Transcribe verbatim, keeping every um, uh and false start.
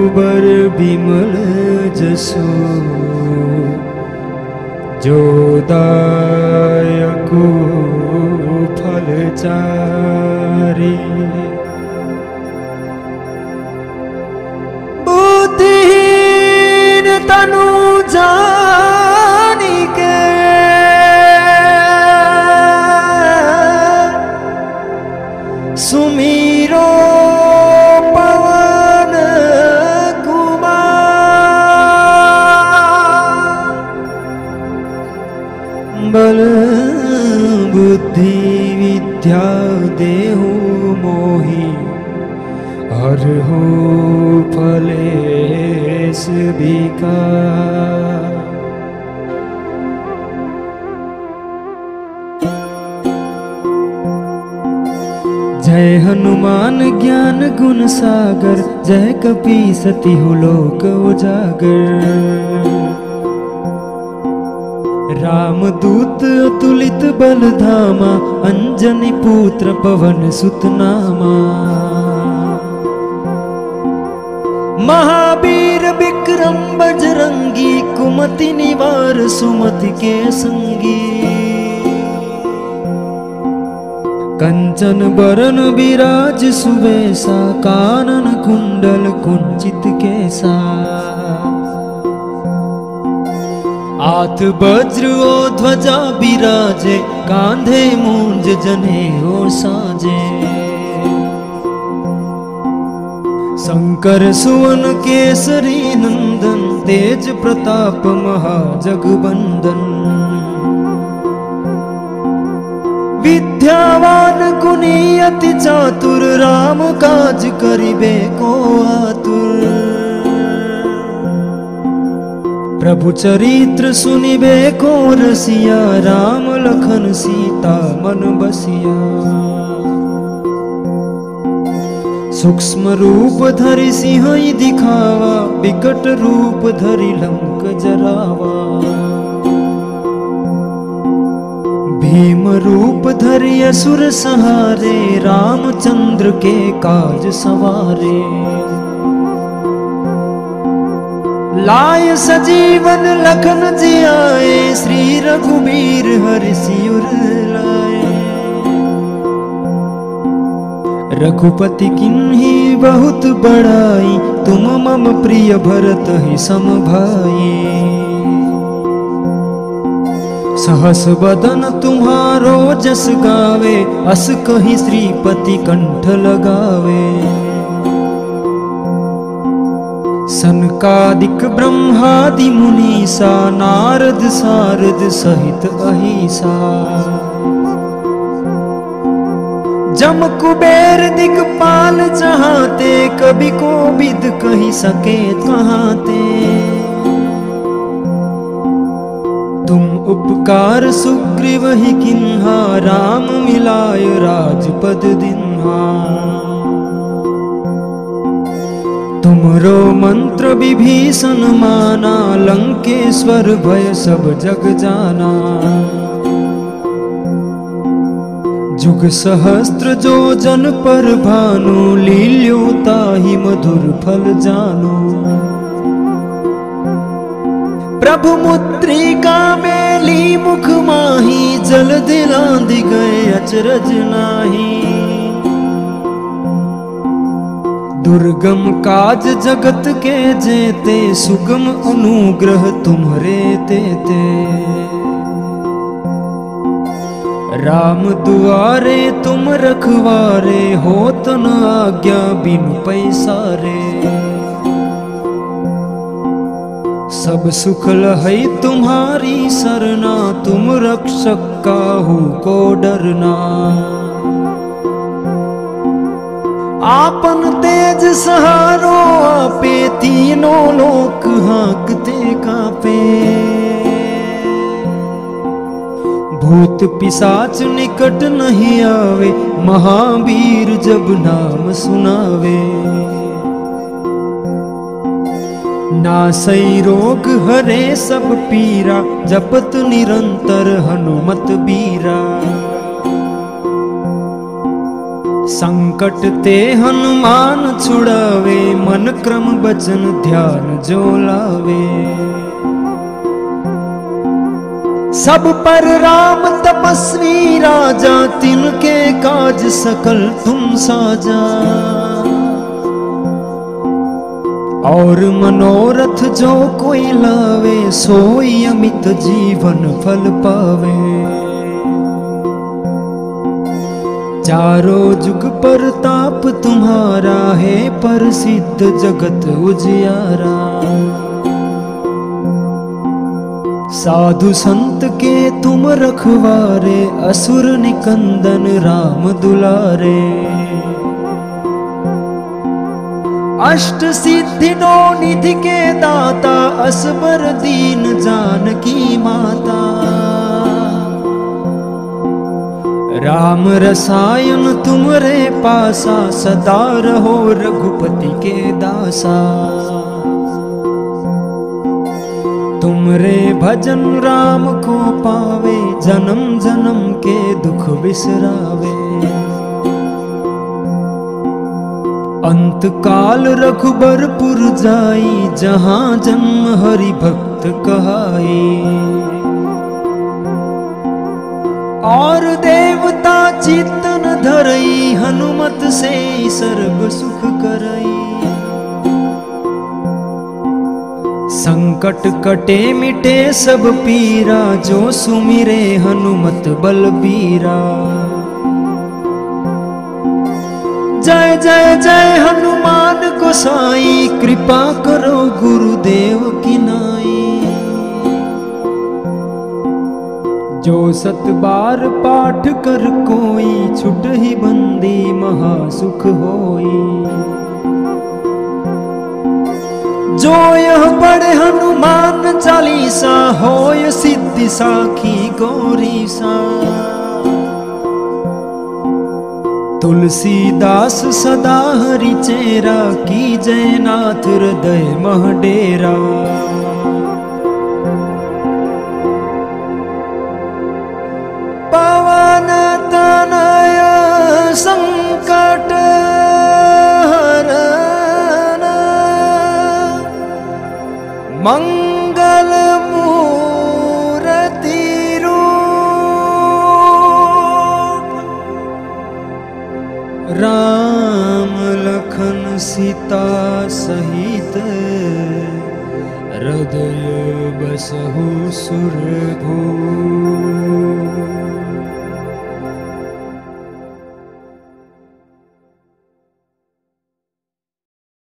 बर बिमल जसो जो दायको फल चारे। बुद्धिहीन तनु जानी के सुमीरो पवन कुमार। बल बुद्धि विद्या देहु मोहि हर हो फलेश विकार। जय हनुमान ज्ञान गुण सागर जय कपीसति हो लोक उजागर। रामदूत अतुलित बल धामा अंजनी पुत्र पवन सुत नामा। महावीर विक्रम बजरंगी कुमति निवार सुमति के संगी। कंचन बरन विराज सुबेसा कानन कुंडल कुंचित केसा। हाथ वज्र ओ ध्वजा विराजे कांधे मूंज जनेऊ साजे। शंकर सुवन केसरी नंदन तेज प्रताप महाजगबंदन। विद्यावान गुणी अति चातुर राम काज करिबे को आतुर। प्रभु चरित्र सुनिबे को रसिया राम लखन सीता मन बसिया। सूक्ष्म रूप धरि सिंह दिखावा विकट रूप धरि लंक जरावा। भीम रूप धरि असुर सहारे रामचंद्र के काज सवारे। लाय सजीवन लखन जियाए श्री रघुबीर हरि सिर लाए। रघुपति किन्ही बहुत बड़ाई तुम मम प्रिय भरत ही सम भाई। सहस बदन तुम्हारो जस गावे अस कहि श्रीपति कंठ लगावे। सनकादिक ब्रह्मादि मुनीसा नारद सारद सहित अहिसा। जम कुबेर दिक्पाल चाहते कभी को विद कही सके कहाते। तुम उपकार सुग्रीव ही किन्हा राम मिलाय राजपद दिन्हा। तुमरो मंत्र विभीषण माना लंकेश्वर भय सब जग जाना। जुग सहस्त्र जो जन पर भानु लील्यो ताहि मधुर फल जानो। प्रभु मुद्रिका मेली मुख माही जल दिलांद गए अचरज नाही। दुर्गम काज जगत के जेते सुगम अनुग्रह तुम्हरे तेते। राम दुआरे तुम रखवारे होत न आज्ञा बिनु पैसारे। सब सुख लहै तुम्हारी सरना तुम रक्षक काहू को डरना। आपन तेज सहारो आपे तीनों लोक हाँकते कापे। भूत पिशाच निकट नहीं आवे महावीर जब नाम सुनावे। नासै रोग हरे सब पीरा जपत निरंतर हनुमत बीरा। संकट ते हनुमान छुड़ावे, मन क्रम बचन ध्यान जो लावे। सब पर राम तपस्वी राजा, तिनके काज सकल तुम साजा। और मनोरथ जो कोई लावे, सोई अमित जीवन फल पावे। चारों जुग परताप तुम्हारा है, प्रसिद्ध जगत उजियारा। साधु संत के तुम रखवारे, असुर निकंदन राम दुलारे। अष्ट सिद्धि नौ निधि के दाता, असबर दीन जानकी माता। राम रसायन तुमरे पासा, सदा रहो रघुपति के दासा। तुमरे भजन राम को पावे, जन्म जन्म के दुख बिसरावे। अंत काल रघुबरपुर जाई, जहाँ जन्म हरि भक्त कहाई। और देवता चित्तन धरई, हनुमत से सर्व सुख करई। संकट कटे मिटे सब पीरा, जो सुमिरे हनुमत बलबीरा। जय जय जय हनुमान गोसाई, कृपा करो गुरुदेव की नाई। जो सत बार पाठ कर कोई, छुट ही बंदी महासुख होई। जो यह पढ़े हनुमान चालीसा, होय सिद्धि साखी गौरी सा। तुलसीदास सदा हरि चेरा, की जयनाथ हृदय मह डेरा। पवन तनय संकट हरन, मंगल मूर्ति रूप। राम लखन सीता सहित, हृदय बसहु सुरभूप।